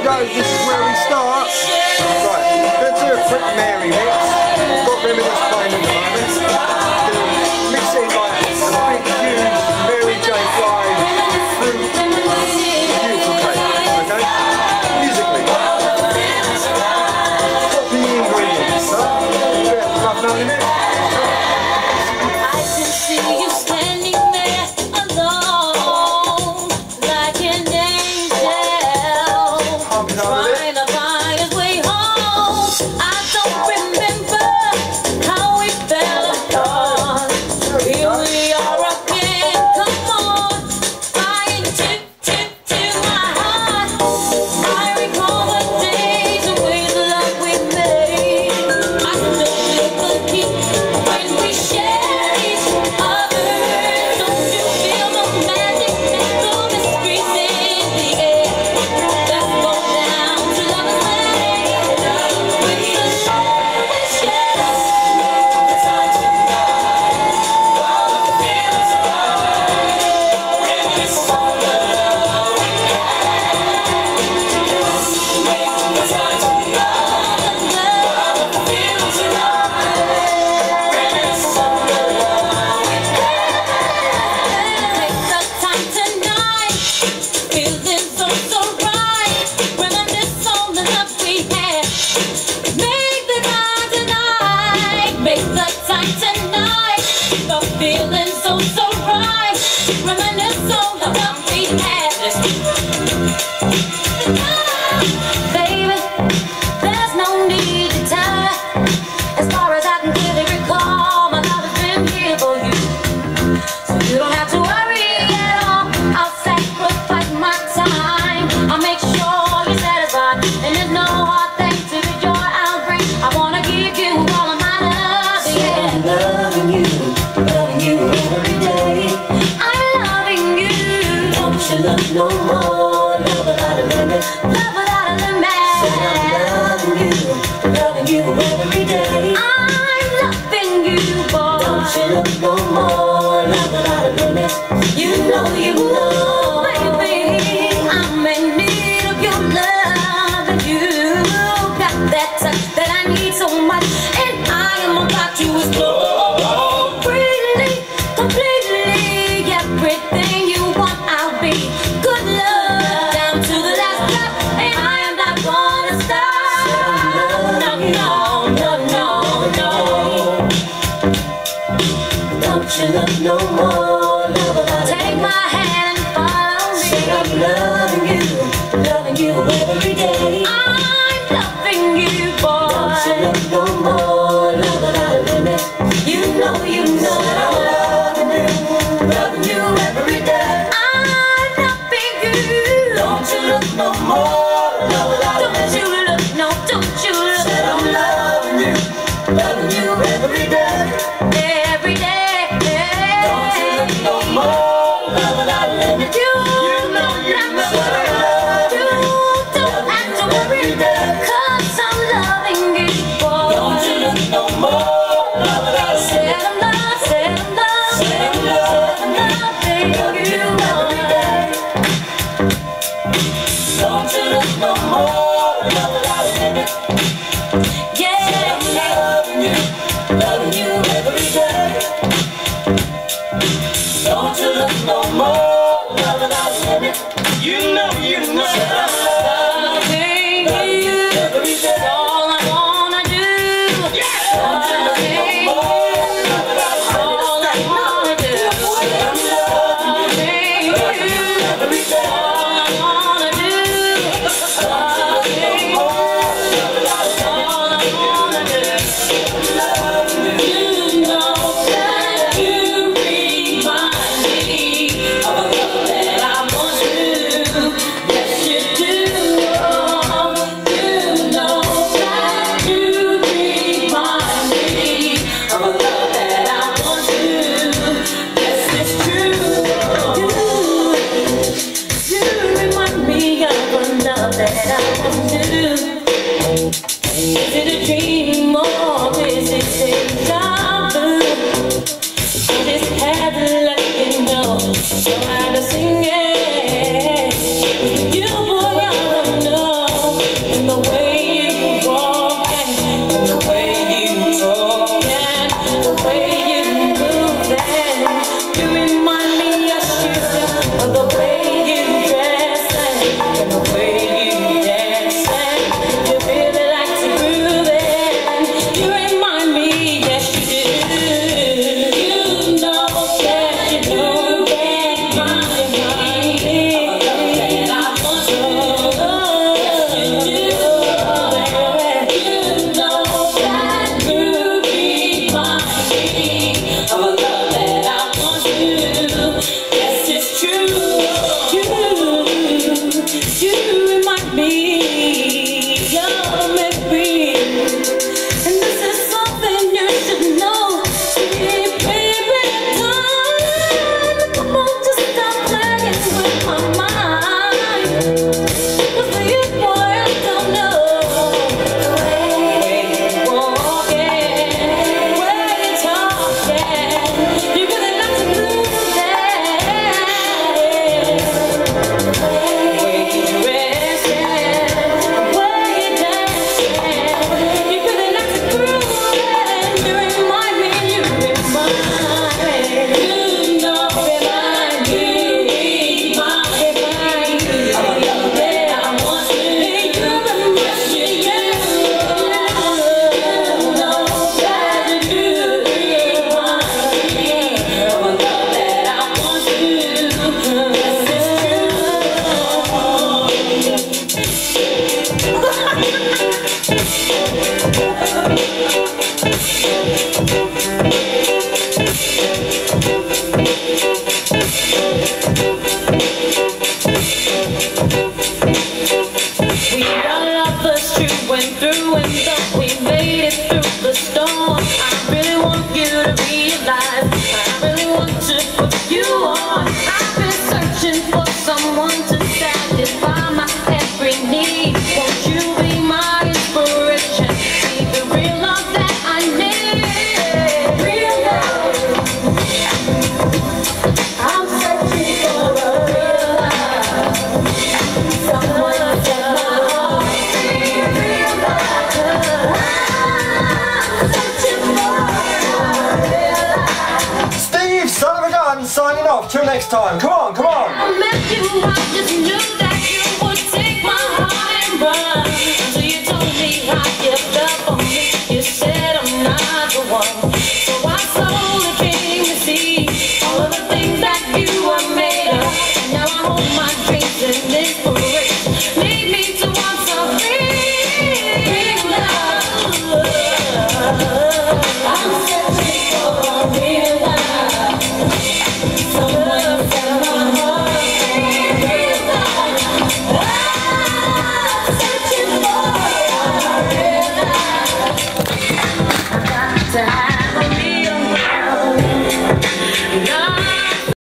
go, this is where we start. Right, let's do a quick Mary mix. We've got Reminisce playing at the moment. Mix it like a big, huge Mary J Blige fruit beautiful cake, okay? Musically. Got the ingredients, huh? Yeah, love none in it. I can see you standing there alone, like an angel, trying to find his way home. I don't remember how we fell apart. Here we are again, come on, flying to my heart. I recall the days and ways of love we made. I know it will keep when we share each other. Don't you feel the magic, the mysteries in the air? Let's go down to Lover's Lane with the love we share. It's our tonight, while the feeling's right. Reminisce on the love we had. It's our tonight, while the feeling's right. Reminisce on the love we had. Take the time tonight, feeling so right. Reminisce on the love we had. Make the time tonight, make the time tonight. The feeling so right. Reminisce on the love we had. Baby, there's no need to tie. As far as I can clearly recall, my love has been here for you. So you don't have to worry at all. I'll sacrifice my time. I'll make sure you're satisfied. And there's no hard thing to the joy I'll bring. I wanna give you all of my love. Yeah. I'm loving you every day. I'm loving you. Don't you love no more? Love without a limit. Love without a limit. I'm loving you every day. I'm loving you, boy. Don't you love no more? Love without a limit. You know, baby, I'm in need of your love, and you got that touch that I need so much, and I am about to explore freely, completely, everything you want. I'll be good love down to the last drop, and I am not gonna stop. No, no, no, no, no. Don't you love no more? Love without a take my hand and follow me. Say I'm loving you every day. I'm loving you, boy. Don't you love no more? Love without a limit. You know that I'm loving you every day. I'm loving you. Don't you look no more? Love without a limit. Don't you look, no, don't you look. Said I'm loving you every day. Every day. Don't you look no more? Love without a limit. You know that I'm loving you. Don't have to worry, 'cause I'm loving you, boy. Don't you look no more? Love without a limit. Said I'm loving you every day. Don't you look no more? Love without a limit. Yeah, I'm loving you every day. Don't you look no more? Love without a limit. You know I'm loving you every day. All I wanna do. Don't you look no more? Love without a limit. All I wanna do. I'm loving you every day. All I wanna do. Don't you look no more? Signing off. Till next time.